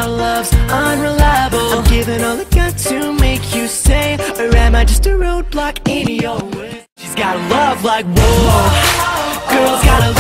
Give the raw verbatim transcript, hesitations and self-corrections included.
our love's unreliable. I'm giving all I got to make you stay, or am I just a roadblock in your way? She's got a love like whoa, girls got a